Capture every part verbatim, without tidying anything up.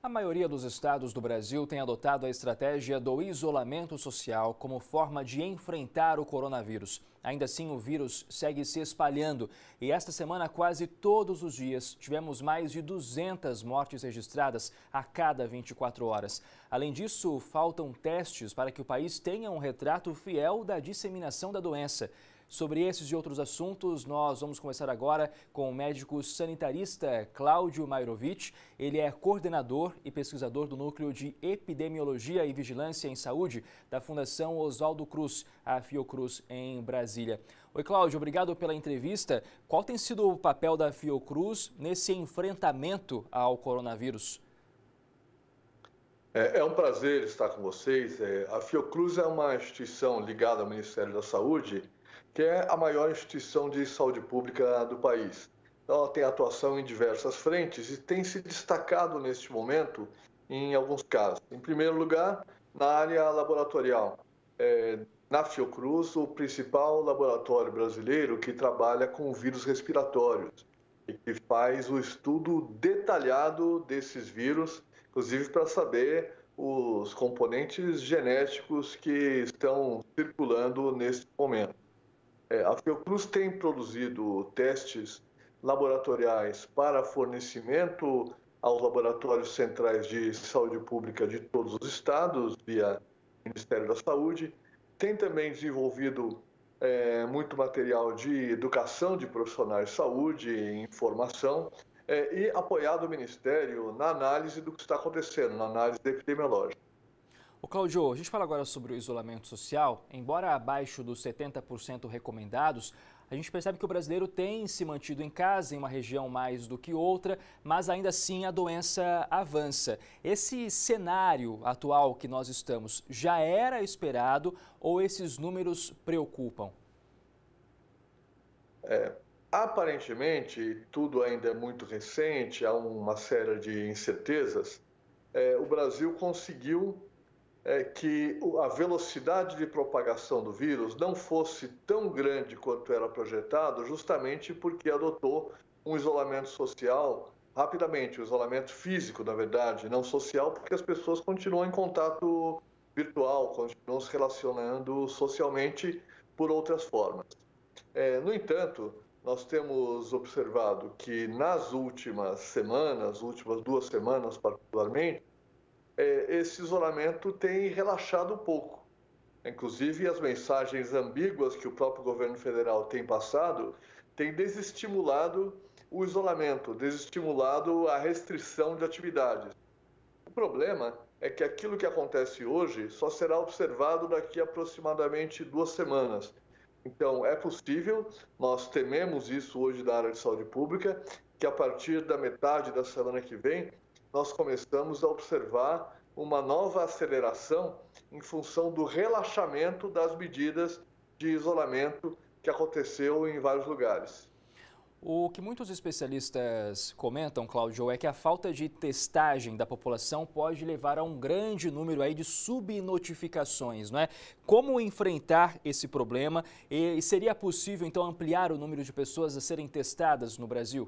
A maioria dos estados do Brasil tem adotado a estratégia do isolamento social como forma de enfrentar o coronavírus. Ainda assim, o vírus segue se espalhando e esta semana, quase todos os dias, tivemos mais de duzentas mortes registradas a cada vinte e quatro horas. Além disso, faltam testes para que o país tenha um retrato fiel da disseminação da doença. Sobre esses e outros assuntos, nós vamos conversar agora com o médico sanitarista Cláudio Mairovich. Ele é coordenador e pesquisador do Núcleo de Epidemiologia e Vigilância em Saúde da Fundação Oswaldo Cruz, a Fiocruz, em Brasília. Oi, Cláudio, obrigado pela entrevista. Qual tem sido o papel da Fiocruz nesse enfrentamento ao coronavírus? É, é um prazer estar com vocês. É, a Fiocruz é uma instituição ligada ao Ministério da Saúde, que é a maior instituição de saúde pública do país. Então, ela tem atuação em diversas frentes e tem se destacado neste momento em alguns casos. Em primeiro lugar, na área laboratorial. É, na Fiocruz, o principal laboratório brasileiro que trabalha com vírus respiratórios e que faz o estudo detalhado desses vírus, inclusive para saber os componentes genéticos que estão circulando neste momento. A Fiocruz tem produzido testes laboratoriais para fornecimento aos laboratórios centrais de saúde pública de todos os estados, via Ministério da Saúde. Tem também desenvolvido é, muito material de educação de profissionais de saúde, informação, é, e apoiado o Ministério na análise do que está acontecendo, na análise epidemiológica. Ô Cláudio, a gente fala agora sobre o isolamento social. Embora abaixo dos setenta por cento recomendados, a gente percebe que o brasileiro tem se mantido em casa, em uma região mais do que outra, mas ainda assim a doença avança. Esse cenário atual que nós estamos já era esperado ou esses números preocupam? É, aparentemente, tudo ainda é muito recente, há uma série de incertezas. É, o Brasil conseguiu É que a velocidade de propagação do vírus não fosse tão grande quanto era projetado, justamente porque adotou um isolamento social rapidamente, um isolamento físico, na verdade, não social, porque as pessoas continuam em contato virtual, continuam se relacionando socialmente por outras formas. É, no entanto, nós temos observado que nas últimas semanas, últimas duas semanas particularmente, esse isolamento tem relaxado um pouco. Inclusive, as mensagens ambíguas que o próprio governo federal tem passado têm desestimulado o isolamento, desestimulado a restrição de atividades. O problema é que aquilo que acontece hoje só será observado daqui a aproximadamente duas semanas. Então, é possível, nós tememos isso hoje da área de saúde pública, que a partir da metade da semana que vem, nós começamos a observar uma nova aceleração em função do relaxamento das medidas de isolamento que aconteceu em vários lugares. O que muitos especialistas comentam, Cláudio, é que a falta de testagem da população pode levar a um grande número aí de subnotificações, não é? Como enfrentar esse problema e seria possível, então, ampliar o número de pessoas a serem testadas no Brasil?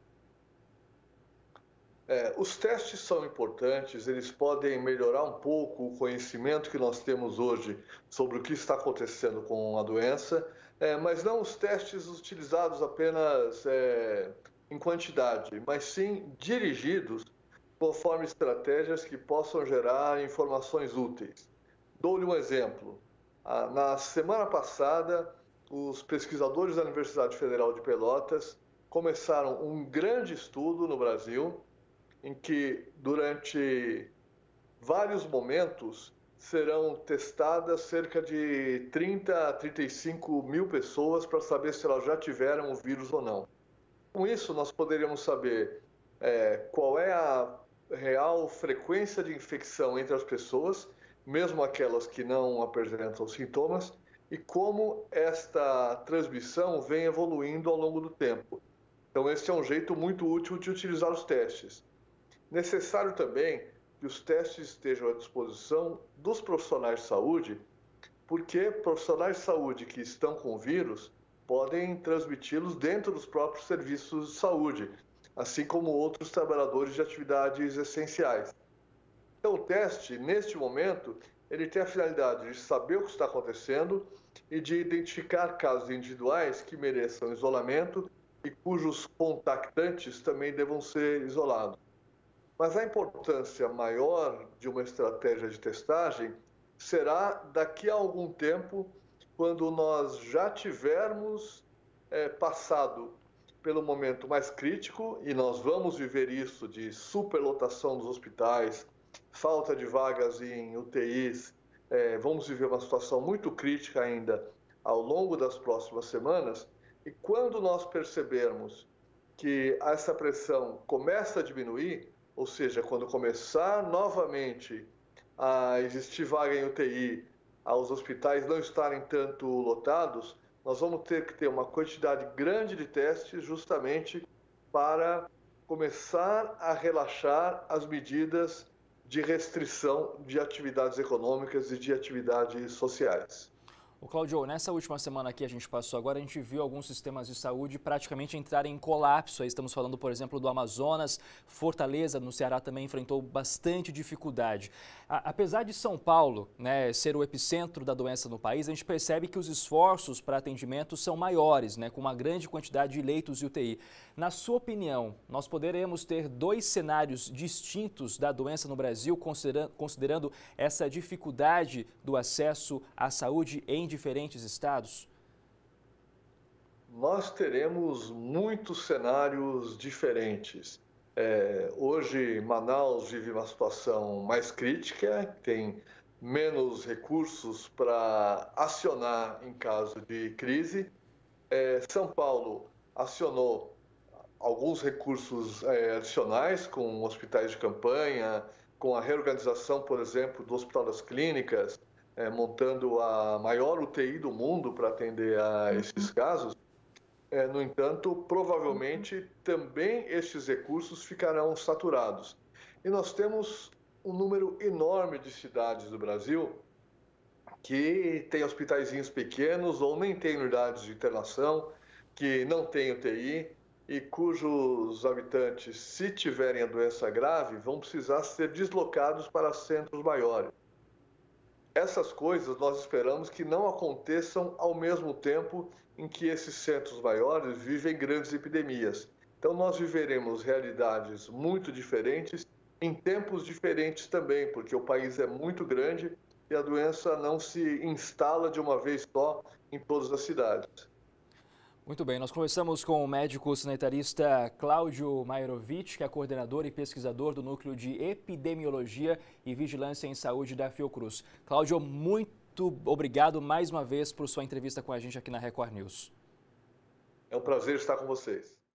É, os testes são importantes, eles podem melhorar um pouco o conhecimento que nós temos hoje sobre o que está acontecendo com a doença, é, mas não os testes utilizados apenas é, em quantidade, mas sim dirigidos conforme estratégias que possam gerar informações úteis. Dou-lhe um exemplo. Ah, na semana passada, os pesquisadores da Universidade Federal de Pelotas começaram um grande estudo no Brasil, em que, durante vários momentos, serão testadas cerca de trinta a trinta e cinco mil pessoas para saber se elas já tiveram o vírus ou não. Com isso, nós poderíamos saber é, qual é a real frequência de infecção entre as pessoas, mesmo aquelas que não apresentam sintomas, e como esta transmissão vem evoluindo ao longo do tempo. Então, esse é um jeito muito útil de utilizar os testes. Necessário também que os testes estejam à disposição dos profissionais de saúde, porque profissionais de saúde que estão com o vírus podem transmiti-los dentro dos próprios serviços de saúde. assim como outros trabalhadores de atividades essenciais. Então, o teste, neste momento, ele tem a finalidade de saber o que está acontecendo e de identificar casos individuais que mereçam isolamento e cujos contactantes também devam ser isolados. Mas a importância maior de uma estratégia de testagem será daqui a algum tempo, quando nós já tivermos é, passado pelo momento mais crítico, e nós vamos viver isso de superlotação dos hospitais, falta de vagas em U T Is, é, vamos viver uma situação muito crítica ainda ao longo das próximas semanas, e quando nós percebermos que essa pressão começa a diminuir, ou seja, quando começar novamente a existir vaga em U T I, aos hospitais não estarem tanto lotados, nós vamos ter que ter uma quantidade grande de testes justamente para começar a relaxar as medidas de restrição de atividades econômicas e de atividades sociais. O Cláudio, nessa última semana que a gente passou agora, a gente viu alguns sistemas de saúde praticamente entrarem em colapso. Aí estamos falando, por exemplo, do Amazonas, Fortaleza, no Ceará, também enfrentou bastante dificuldade. A, apesar de São Paulo, né, ser o epicentro da doença no país, a gente percebe que os esforços para atendimento são maiores, né, com uma grande quantidade de leitos de U T I. Na sua opinião, nós poderemos ter dois cenários distintos da doença no Brasil, considerando, considerando essa dificuldade do acesso à saúde em diferentes estados? Nós teremos muitos cenários diferentes. É, hoje, Manaus vive uma situação mais crítica, tem menos recursos para acionar em caso de crise. É, São Paulo acionou alguns recursos é, adicionais com hospitais de campanha, com a reorganização, por exemplo, do Hospital das Clínicas, É, montando a maior U T I do mundo para atender a esses casos. É, no entanto, provavelmente também estes recursos ficarão saturados. E nós temos um número enorme de cidades do Brasil que têm hospitaizinhos pequenos ou nem têm unidades de internação, que não têm U T I e cujos habitantes, se tiverem a doença grave, vão precisar ser deslocados para centros maiores. Essas coisas nós esperamos que não aconteçam ao mesmo tempo em que esses centros maiores vivem grandes epidemias. Então nós viveremos realidades muito diferentes em tempos diferentes também, porque o país é muito grande e a doença não se instala de uma vez só em todas as cidades. Muito bem, nós conversamos com o médico sanitarista Cláudio Mairovich, que é coordenador e pesquisador do Núcleo de Epidemiologia e Vigilância em Saúde da Fiocruz. Cláudio, muito obrigado mais uma vez por sua entrevista com a gente aqui na Record News. É um prazer estar com vocês.